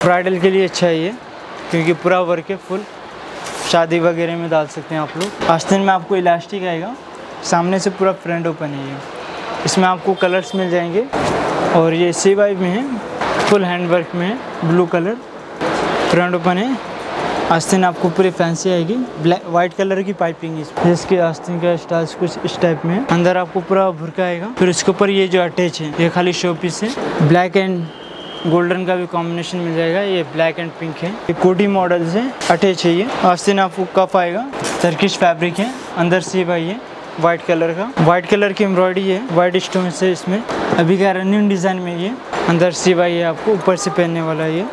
Bridal के लिए अच्छा है ये, क्योंकि पूरा वर्क है फुल, शादी वगैरह में डाल सकते हैं आप लोग। आस्तीन में आपको इलास्टिक आएगा, सामने से पूरा फ्रंट ओपन है ये। इसमें आपको कलर्स मिल जाएंगे और ये CY में है, फुल हैंड वर्क में है, ब्लू कलर, फ्रंट ओपन है। आस्तीन आपको पूरी फैंसी आएगी, ब्लैक वाइट कलर की पाइपिंग है। इसके आस्तीन का स्टाइल कुछ इस टाइप में है। अंदर आपको पूरा भुरका आएगा। फिर इसके ऊपर ये जो अटैच है ये खाली शो पीस है। ब्लैक एंड गोल्डन का भी कॉम्बिनेशन मिल जाएगा। ये ब्लैक एंड पिंक है। ये कोटी मॉडल से अटैच है ये। आस्तीन आपको कफ आएगा, टर्किश फैब्रिक है, अंदर CY है वाइट कलर का। वाइट कलर की एम्ब्रॉयडरी है, वाइट स्टोन से इसमें अभी का रनिंग डिज़ाइन में ये। अंदर CY है, आपको ऊपर से पहनने वाला ये,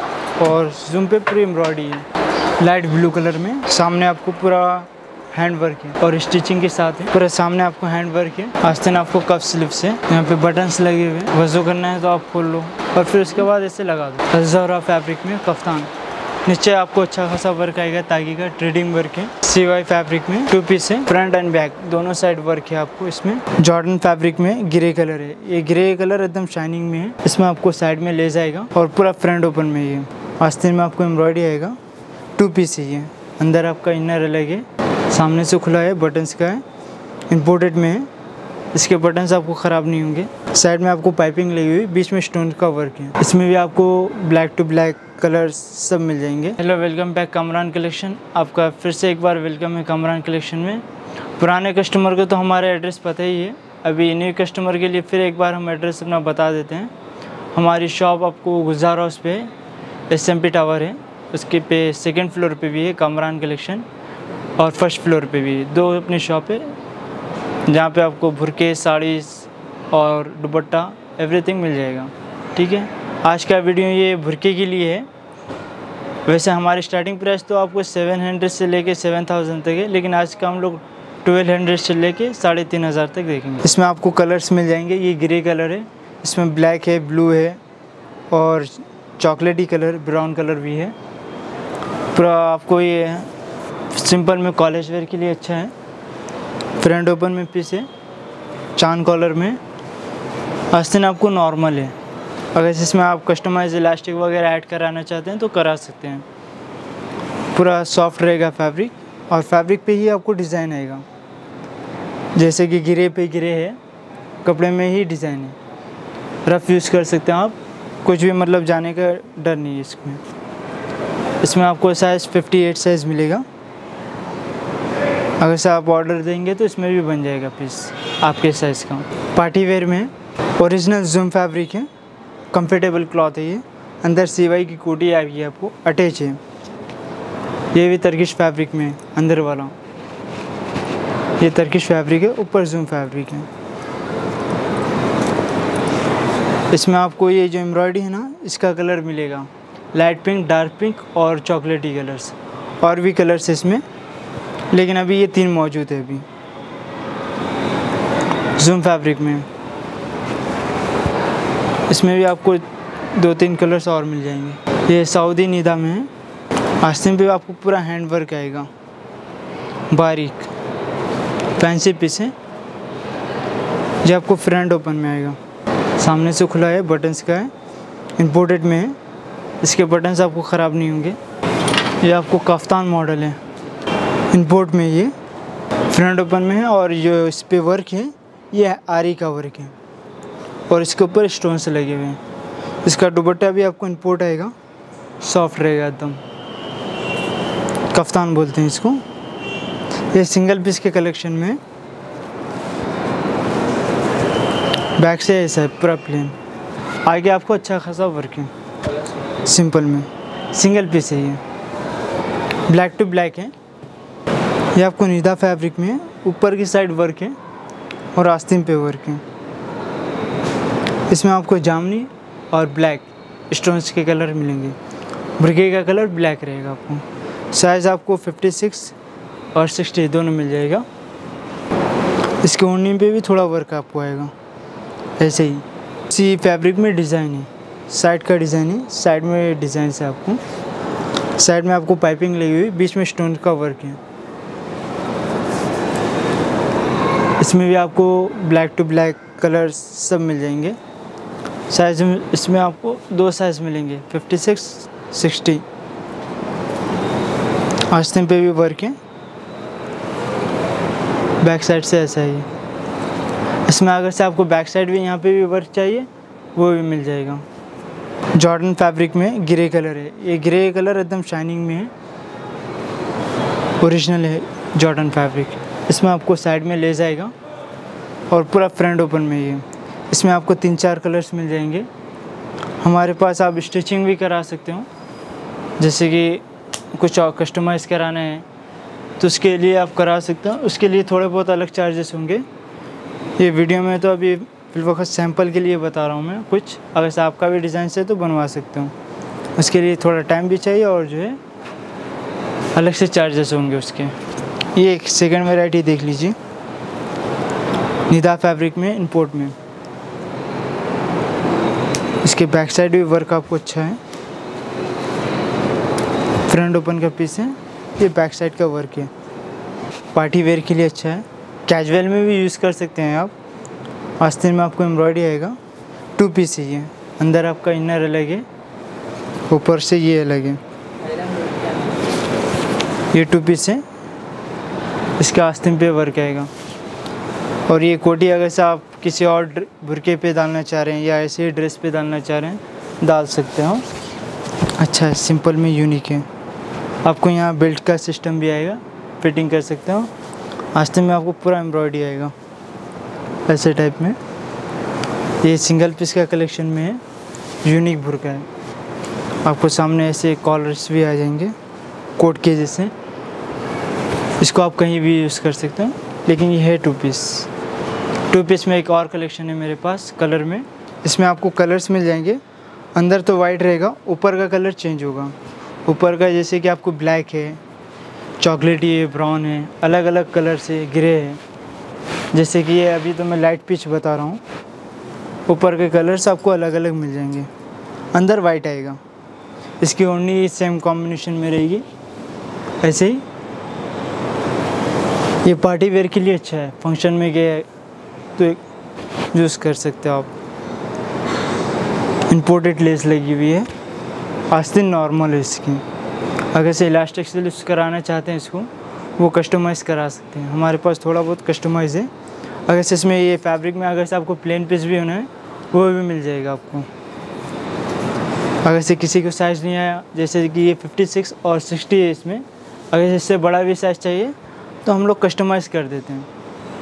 और जूम पे पूरी एम्ब्रॉयडरी है लाइट ब्लू कलर में। सामने आपको पूरा हैंड वर्क है और स्टिचिंग के साथ है। पूरा सामने आपको हैंड वर्क है। आस्तीन आपको कफ स्लीव्स है, यहाँ पे बटन्स लगे हुए हैं। वजू करना है तो आप खोल लो और फिर उसके बाद ऐसे लगा दो। हज़ारा फैब्रिक में कफ्तान, नीचे आपको अच्छा खासा वर्क आएगा, ताकि का ट्रेडिंग वर्क है। CY फैब्रिक में 2 पीस है, फ्रंट एंड बैक दोनों साइड वर्क है आपको इसमें। जॉर्डन फैब्रिक में ग्रे कलर है, ये ग्रे कलर एकदम शाइनिंग में है। इसमें आपको साइड में लेस आएगा और पूरा फ्रंट ओपन में ये। आस्तीन में आपको एम्ब्रॉयडरी आएगा, 2 पीस है ये। अंदर आपका इनर अलग है, सामने से खुला है, बटन्स का है, इम्पोर्टेड में है। इसके बटन्स आपको ख़राब नहीं होंगे। साइड में आपको पाइपिंग लगी हुई, बीच में स्टोन का वर्क है। इसमें भी आपको ब्लैक टू ब्लैक कलर्स सब मिल जाएंगे। Hello, welcome back Kamran collection. आपका फिर से एक बार वेलकम है कामरान कलेक्शन में। पुराने कस्टमर को तो हमारा एड्रेस पता ही है, अभी न्यू कस्टमर के लिए फिर एक बार हम एड्रेस अपना बता देते हैं। हमारी शॉप आपको गुलजार हाउस पे SMP टावर है, उसके पे 2nd फ्लोर पे भी है कामरान कलेक्शन, और 1st फ्लोर पे भी 2 अपनी शॉप है, जहाँ पे आपको भुरके, साड़ीज़ और दुपट्टा एवरीथिंग मिल जाएगा। ठीक है, आज का वीडियो ये भुरके के लिए है। वैसे हमारी स्टार्टिंग प्राइस तो आपको 700 से लेके 7000 तक है, लेकिन आज का हम लोग 1200 से लेके 3500 तक देखेंगे। इसमें आपको कलर्स मिल जाएंगे। ये ग्रे कलर है, इसमें ब्लैक है, ब्लू है और चॉकलेटी कलर, ब्राउन कलर भी है। पूरा आपको ये सिंपल में कॉलेज वेयर के लिए अच्छा है। फ्रंट ओपन में पीस है, चांद कॉलर में। आस्तीन आपको नॉर्मल है, अगर इसमें आप कस्टमाइज इलास्टिक वगैरह ऐड कराना चाहते हैं तो करा सकते हैं। पूरा सॉफ्ट रहेगा फैब्रिक, और फैब्रिक पे ही आपको डिज़ाइन आएगा, जैसे कि गिरे पे गिरे है, कपड़े में ही डिज़ाइन है। रफ यूज़ कर सकते हैं आप, कुछ भी मतलब जाने का डर नहीं है इसमें। इसमें आपको साइज़ 58 साइज़ मिलेगा। अगर से आप ऑर्डर देंगे तो इसमें भी बन जाएगा पीस आपके साइज़ का। पार्टी वेयर में ओरिजिनल जूम फैब्रिक है, कंफर्टेबल क्लॉथ है ये। अंदर CY की कोटी आएगी आपको, अटैच है। ये भी टर्किश फैब्रिक में, अंदर वाला ये टर्किश फैब्रिक है, ऊपर जूम फैब्रिक है। इसमें आपको ये जो एम्ब्रॉयडरी है ना, इसका कलर मिलेगा लाइट पिंक, डार्क पिंक और चॉकलेटी कलर्स, और भी कलर्स इसमें, लेकिन अभी ये 3 मौजूद है अभी जूम फैब्रिक में। इसमें भी आपको 2-3 कलर्स और मिल जाएंगे। ये सऊदी निदा में है। आस्तीन पे आपको पूरा हैंड वर्क आएगा, बारीक फैंसी पीस है। जो आपको फ्रंट ओपन में आएगा, सामने से खुला है, बटन्स का है, इम्पोर्टेड में है। इसके बटन्स आपको ख़राब नहीं होंगे। ये आपको कफ्तान मॉडल है, इम्पोर्ट में ये फ्रंट ओपन में है, और जो इस पर वर्क है ये आरी का वर्क है, और इसके ऊपर स्टोन से लगे हुए हैं। इसका दुपट्टा भी आपको इम्पोर्ट आएगा, सॉफ्ट रहेगा एकदम, कफ्तान बोलते हैं इसको। ये सिंगल पीस के कलेक्शन में, बैक से ऐसा है पूरा प्लेन, आगे आपको अच्छा खासा वर्क है। सिंपल में सिंगल पीस है ये, ब्लैक टू ब्लैक है। ये आपको निदा फैब्रिक में ऊपर की साइड वर्क है और आस्तीन पे वर्क है। इसमें आपको जामनी और ब्लैक स्टोन्स के कलर मिलेंगे। भुरके का कलर ब्लैक रहेगा आपको। साइज़ आपको 56 और 60 दोनों मिल जाएगा। इसके ओढ़नी पे भी थोड़ा वर्क आपको आएगा ऐसे ही। इसी फैब्रिक में डिज़ाइन है, साइड का डिज़ाइन है, साइड में डिज़ाइन है आपको। साइड में आपको पाइपिंग लगी हुई, बीच में स्टोन का वर्क है। इसमें भी आपको ब्लैक टू ब्लैक कलर्स सब मिल जाएंगे। साइज़ में इसमें आपको 2 साइज़ मिलेंगे, 56, 60। आस्तीन पे भी वर्क है, बैक साइड से ऐसा ही है। इसमें अगर से आपको बैक साइड भी यहाँ पे भी वर्क चाहिए वो भी मिल जाएगा। जॉर्डन फैब्रिक में ग्रे कलर है, ये ग्रे कलर एकदम शाइनिंग में है, ओरिजिनल है जॉर्डन फैब्रिक। इसमें आपको साइड में ले जाएगा और पूरा फ्रंट ओपन में ये। इसमें आपको 3-4 कलर्स मिल जाएंगे। हमारे पास आप स्टिचिंग भी करा सकते हो, जैसे कि कुछ और कस्टमाइज़ कराना है तो उसके लिए आप करा सकते हो। उसके लिए थोड़े बहुत अलग चार्जेस होंगे। ये वीडियो में तो अभी फिलवक्त सैंपल के लिए बता रहा हूँ मैं कुछ, अगर से आपका भी डिज़ाइन से तो बनवा सकते हो। उसके लिए थोड़ा टाइम भी चाहिए और जो है अलग से चार्जेस होंगे उसके। ये एक सेकंड वैरायटी देख लीजिए, निदा फैब्रिक में इंपोर्ट में। इसके बैक साइड भी वर्क आपको अच्छा है, फ्रंट ओपन का पीस है, ये बैक साइड का वर्क है। पार्टी वेयर के लिए अच्छा है, कैजुअल में भी यूज़ कर सकते हैं आप। आस्तीन में आपको एम्ब्रॉयडरी आएगा, 2 पीस है ये। अंदर आपका इनर अलग है, ऊपर से ये अलग है। ये 2 पीस है, इसका आस्तीन पे वर्क आएगा। और ये कोटी अगर से आप किसी और बुरके पे डालना चाह रहे हैं या ऐसे ही ड्रेस पे डालना चाह रहे हैं डाल सकते हो। अच्छा है, सिंपल में यूनिक है। आपको यहाँ बेल्ट का सिस्टम भी आएगा, फिटिंग कर सकते हो। आस्तीन में आपको पूरा एम्ब्रॉयडरी आएगा ऐसे टाइप में। ये सिंगल पीस का कलेक्शन में है, यूनिक बुरका है। आपको सामने ऐसे कॉलर्स भी आ जाएंगे कोट के जैसे। इसको आप कहीं भी यूज़ कर सकते हो, लेकिन ये है 2 पीस। 2 पीस में एक और कलेक्शन है मेरे पास कलर में। इसमें आपको कलर्स मिल जाएंगे। अंदर तो वाइट रहेगा, ऊपर का कलर चेंज होगा। ऊपर का जैसे कि आपको ब्लैक है, चॉकलेटी है, ब्राउन है, अलग अलग कलर से, ग्रे है। जैसे कि ये अभी तो मैं लाइट पिच बता रहा हूँ। ऊपर के कलर्स आपको अलग अलग मिल जाएंगे, अंदर वाइट आएगा। इसकी ओढ़नी सेम कॉम्बिनेशन में रहेगी ऐसे ही। ये पार्टी वेयर के लिए अच्छा है, फंक्शन में गए तो यूज़ कर सकते हो आप। इंपोर्टेड लेस लगी हुई है, आस्तीन नॉर्मल है इसकी। अगर से इलास्टिक से यूज़ कराना चाहते हैं इसको, वो कस्टमाइज़ करा सकते हैं। हमारे पास थोड़ा बहुत कस्टमाइज़ है। अगर से इसमें ये फैब्रिक में अगर से आपको प्लेन पीस भी होना है वो भी मिल जाएगा आपको। अगर से किसी को साइज़ नहीं आया, जैसे कि ये 56 और 60 है इसमें, अगर इससे बड़ा भी साइज़ चाहिए तो हम लोग कस्टमाइज़ कर देते हैं।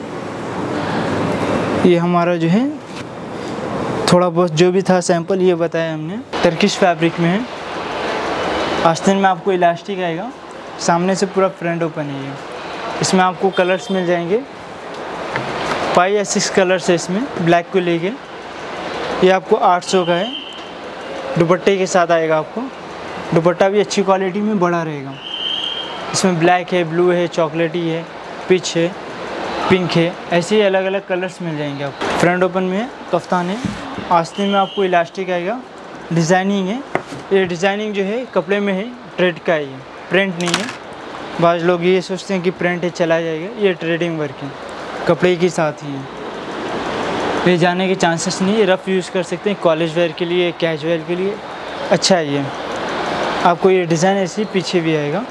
ये हमारा जो है थोड़ा बहुत जो भी था सैंपल ये बताया हमने। टर्किश फैब्रिक में है, आस्तीन में आपको इलास्टिक आएगा, सामने से पूरा फ्रंट ओपन है ये। इसमें आपको कलर्स मिल जाएंगे, 5 या 6 कलर्स है इसमें, ब्लैक को लेके। ये आपको 800 का है, दुपट्टे के साथ आएगा आपको। दुपट्टा भी अच्छी क्वालिटी में बड़ा रहेगा। इसमें ब्लैक है, ब्लू है, चॉकलेटी है, पिच है, पिंक है, ऐसे ही अलग अलग कलर्स मिल जाएंगे आपको। फ्रंट ओपन में है, कफ्तान है। आस्तीन में आपको इलास्टिक आएगा, डिज़ाइनिंग है। ये डिज़ाइनिंग जो है कपड़े में है, ट्रेड का है, ये प्रिंट नहीं है। बाज़ लोग ये सोचते हैं कि प्रिंट है चला जाएगा, ये ट्रेडिंग वर्क है, कपड़े के साथ ही है। ले जाने के चांसेस नहीं है, रफ़ यूज़ कर सकते हैं, कॉलेज वेयर के लिए, कैजुअल के लिए अच्छा है ये। आपको ये डिज़ाइन ऐसी पीछे भी आएगा,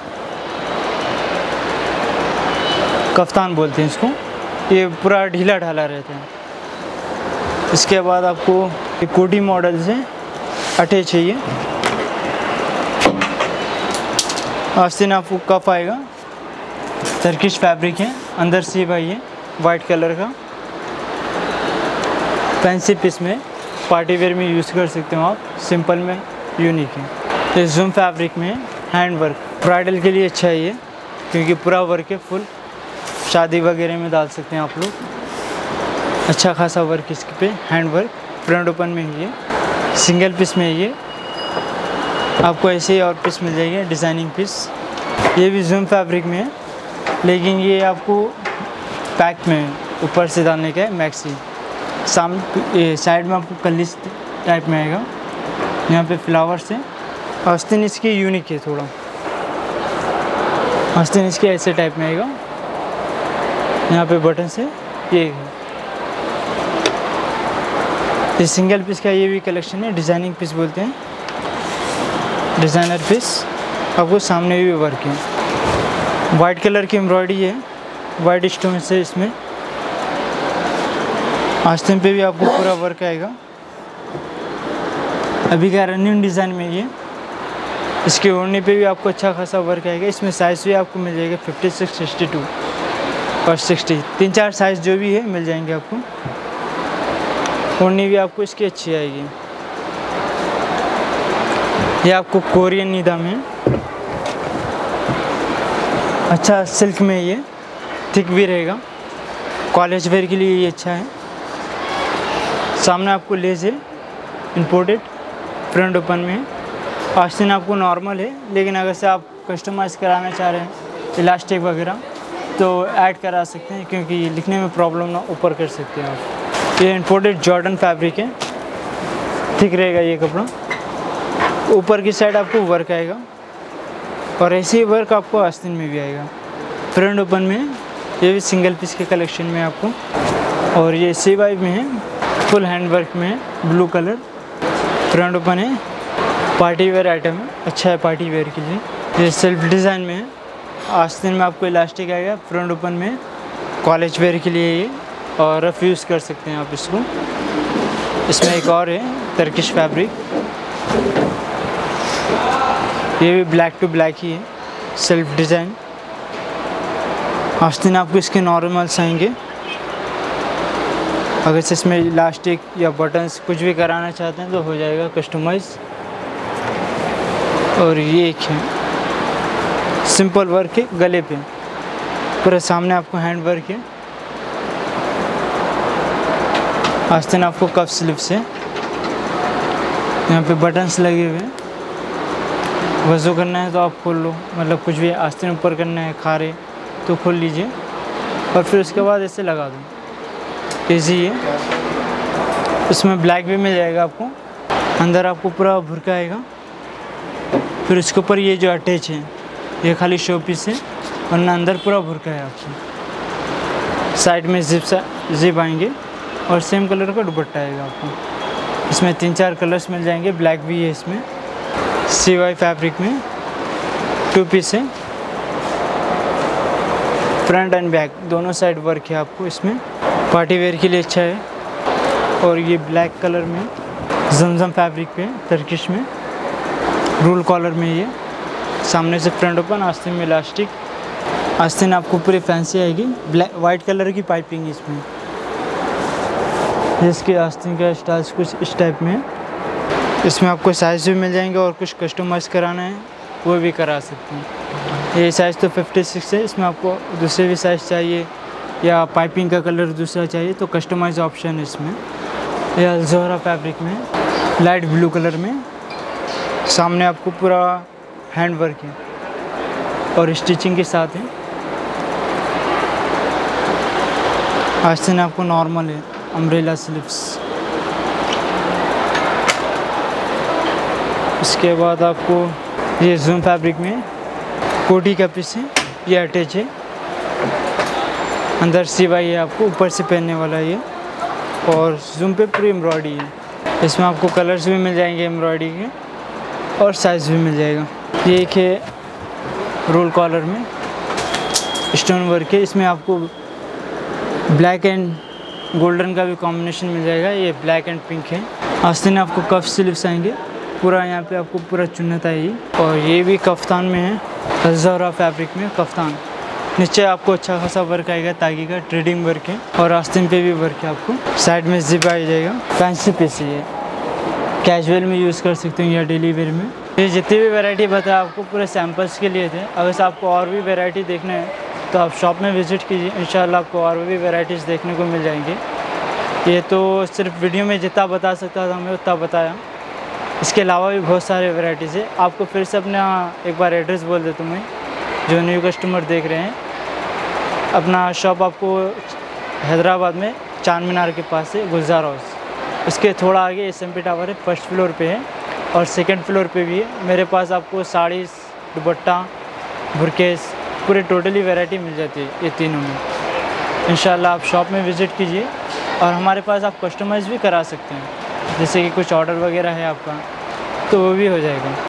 कफ्तान बोलते हैं इसको। ये पूरा ढीला ढाला रहता है। इसके बाद आपको ये कोटी मॉडल से अटे चाहिए। आस्तीन आपको कफ आएगा, टर्किश फैब्रिक है, अंदर सीब आई है वाइट कलर का। फैंसी पीस में पार्टी वेयर में यूज़ कर सकते हो आप, सिंपल में यूनिक है। ये जूम फैब्रिक में हैंड वर्क, ब्राइडल के लिए अच्छा है ये, क्योंकि पूरा वर्क है फुल। शादी वगैरह में डाल सकते हैं आप लोग, अच्छा खासा वर्क इसके पे, हैंड वर्क, फ्रंट ओपन में ही है। सिंगल पीस में ये आपको ऐसे ही और पीस मिल जाएंगे, डिज़ाइनिंग पीस। ये भी जूम फैब्रिक में है, लेकिन ये आपको पैक में ऊपर से डालने का है, मैक्सी। सामने साइड में आपको कलिस टाइप में आएगा, यहाँ पे फ्लावर्स है। आस्तीन इसकी यूनिक है थोड़ा, आस्तीन इसके ऐसे टाइप में आएगा, यहाँ पे बटन से ये है। ये सिंगल पीस का ये भी कलेक्शन है, डिज़ाइनिंग पीस बोलते हैं, डिज़ाइनर पीस। आपको सामने भी वर्क है, वाइट कलर की एम्ब्रॉयडरी है, वाइट स्टोन से इसमें आस्तीन पे भी आपको पूरा वर्क आएगा। अभी का रनिंग डिज़ाइन में ये, इसके ओढ़नी पे भी आपको अच्छा खासा वर्क आएगा। इसमें साइज़ भी आपको मिल जाएगा 56, 62 और 60, 3-4 साइज़ जो भी है मिल जाएंगे आपको। ओढ़नी भी आपको इसकी अच्छी आएगी। ये आपको कोरियन निदा में, अच्छा सिल्क में, ये थिक भी रहेगा, कॉलेज वेयर के लिए ये अच्छा है। सामने आपको लेस है, इंपोर्टेड, फ्रंट ओपन में है। आस्तीन आपको नॉर्मल है, लेकिन अगर से आप कस्टमाइज़ कराना चाह रहे हैं इलास्टिक वगैरह तो ऐड करा सकते हैं, क्योंकि लिखने में प्रॉब्लम ना ऊपर कर सकते हैं आप। ये इंपोर्टेड जॉर्डन फैब्रिक है, थिक रहेगा ये कपड़ा। ऊपर की साइड आपको वर्क आएगा और ऐसे ही वर्क आपको आस्तीन में भी आएगा। फ्रंट ओपन में, ये भी सिंगल पीस के कलेक्शन में आपको। और ये CY में है, फुल हैंड वर्क में है, ब्लू कलर, फ्रंट ओपन है, पार्टी वेयर आइटम है, अच्छा है पार्टी वेयर के लिए। ये सेल्फ डिज़ाइन में है, आस्तीन में आपको इलास्टिक आएगा, फ्रंट ओपन में, कॉलेज वेयर के लिए ये, और रफ यूज़ कर सकते हैं आप इसको। इसमें एक और है टर्किश फैब्रिक, ये भी ब्लैक टू ब्लैक ही है, सेल्फ डिज़ाइन। आस्तीन आपको इसके नॉर्मल्स आएंगे। अगर से इसमें इलास्टिक या बटन्स कुछ भी कराना चाहते हैं तो हो जाएगा कस्टमाइज़। और ये एक है सिंपल वर्क है, गले पे पूरे सामने आपको हैंड वर्क है। आस्तीन आपको कफ स्लीव से, यहाँ पे बटन्स लगे हुए हैं। वज़ू करना है तो आप खोल लो, मतलब कुछ भी आस्तीन ऊपर करना है खारे तो खोल लीजिए और फिर उसके बाद ऐसे लगा दो, ईजी है। इसमें ब्लैक भी मिल जाएगा आपको, अंदर आपको पूरा भुरका आएगा। फिर उसके ऊपर ये जो अटैच है ये खाली शो पीस है, वरना अंदर पूरा भुरका है आपको। साइड में जिप आएंगे और सेम कलर का दुपट्टा आएगा आपको। इसमें 3-4 कलर्स मिल जाएंगे, ब्लैक भी है इसमें। CY फैब्रिक में 2 पीस है, फ्रंट एंड बैक दोनों साइड वर्क है आपको। इसमें पार्टी वेयर के लिए अच्छा है। और ये ब्लैक कलर में जमजम फैब्रिक पे, टर्किश में, रूल कॉलर में, ये सामने से फ्रंट ओपन, आस्तीन में इलास्टिक। आस्तीन आपको पूरी फैंसी आएगी, ब्लैक वाइट कलर की पाइपिंग इसमें। जिसके आस्तीन का स्टाइल्स कुछ इस टाइप में है। इसमें आपको साइज़ भी मिल जाएंगे और कुछ कस्टमाइज़ कराना है वो भी करा सकते हैं। ये साइज़ तो 56 है, इसमें आपको दूसरे भी साइज़ चाहिए या पाइपिंग का कलर दूसरा चाहिए तो कस्टमाइज ऑप्शन है इसमें। ये अल्जोहरा फैब्रिक में, लाइट ब्लू कलर में, सामने आपको पूरा हैंड वर्क है और स्टिचिंग के साथ है। आस्तीन आपको नॉर्मल है, अम्ब्रेला स्लीव्स। इसके बाद आपको ये जूम फैब्रिक में कोटी का पीस है, ये अटैच है, अंदर CY है आपको, ऊपर से पहनने वाला ये, और जूम पे पूरी एम्ब्रॉयडरी है। इसमें आपको कलर्स भी मिल जाएंगे एम्ब्रॉयडरी के और साइज़ भी मिल जाएगा। ये एक है रोल कॉलर में स्टोन वर्क है, इसमें आपको ब्लैक एंड गोल्डन का भी कॉम्बिनेशन मिल जाएगा। ये ब्लैक एंड पिंक है। आस्तीन आपको कफ स्लीव्स आएंगे, पूरा यहाँ पे आपको पूरा चुन्नत आएगी। और ये भी कफ्तान में है, अल्जोहरा फैब्रिक में कफ्तान। नीचे आपको अच्छा खासा वर्क आएगा, तागी का ट्रेडिंग वर्क है और आस्तीन पे भी वर्क है आपको। साइड में जिप आ जाएगा, फैंसी पीस है, कैजुअल में यूज़ कर सकते हैं या डेली वेयर में। ये जितनी भी वैरायटी बताया आपको पूरे सैम्पल्स के लिए थे। अगर आपको और भी वैरायटी देखना है तो आप शॉप में विज़िट कीजिए, इंशाल्लाह आपको और भी वैरायटीज़ देखने को मिल जाएंगे। ये तो सिर्फ वीडियो में जितना बता सकता था मैं उतना बताया, इसके अलावा भी बहुत सारे वैरायटीज़ है। आपको फिर से अपना एक बार एड्रेस बोल देता हूँ मैं, जो न्यू कस्टमर देख रहे हैं। अपना शॉप आपको हैदराबाद में चार मीनार के पास है, गुलजार हाउस, उसके थोड़ा आगे SMP टावर है, फर्स्ट फ्लोर पे है और सेकंड फ्लोर पे भी है। मेरे पास आपको साड़ी, दुपट्टा, बुरकेस, पूरे टोटली वैरायटी मिल जाती है ये तीनों में। इंशाल्लाह आप शॉप में विज़िट कीजिए और हमारे पास आप कस्टमाइज़ भी करा सकते हैं। जैसे कि कुछ ऑर्डर वगैरह है आपका तो वो भी हो जाएगा।